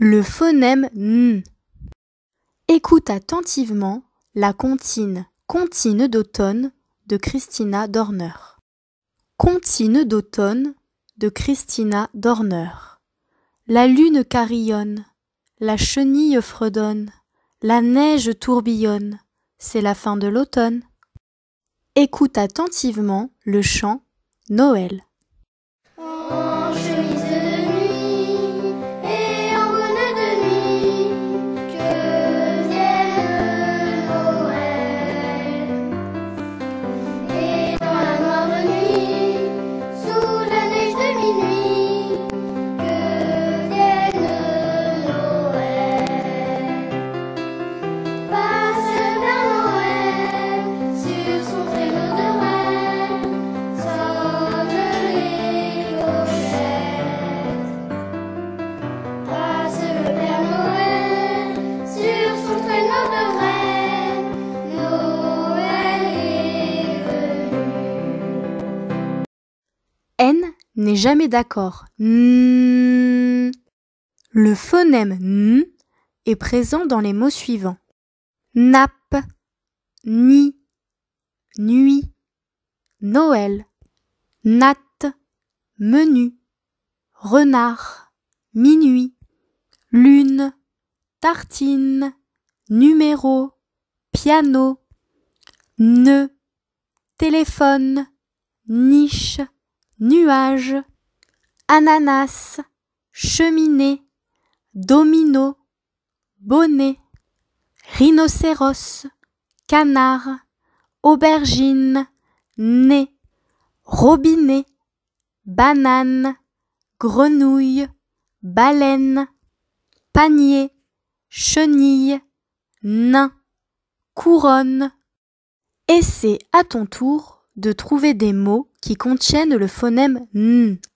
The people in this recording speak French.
Le phonème N. Écoute attentivement la comptine Comptine d'automne de Christina Dorner. Comptine d'automne de Christina Dorner. La lune carillonne, la chenille fredonne, la neige tourbillonne, c'est la fin de l'automne. Écoute attentivement le chant Noël. En chemise de nuit et en bonnet de nuit, que vienne Noël. Et dans la noire nuit, sous la neige de minuit, que vienne Noël. Passe le Père Noël sur son traîneau de reine, sonne les clochettes. Passe le Père Noël sur son traîneau de reine, Noël est venu. N n'est jamais d'accord. N. Le phonème N est présent dans les mots suivants. Nappe, nid, nuit, Noël, natte, menu, renard, minuit, lune, tartine, numéro, piano, nœud, téléphone, niche, nuage, ananas, cheminée, domino, bonnet, rhinocéros, canard, aubergine, nez, robinet, banane, grenouille, baleine, panier, chenille, nain, couronne. Essaie à ton tour de trouver des mots qui contiennent le phonème N.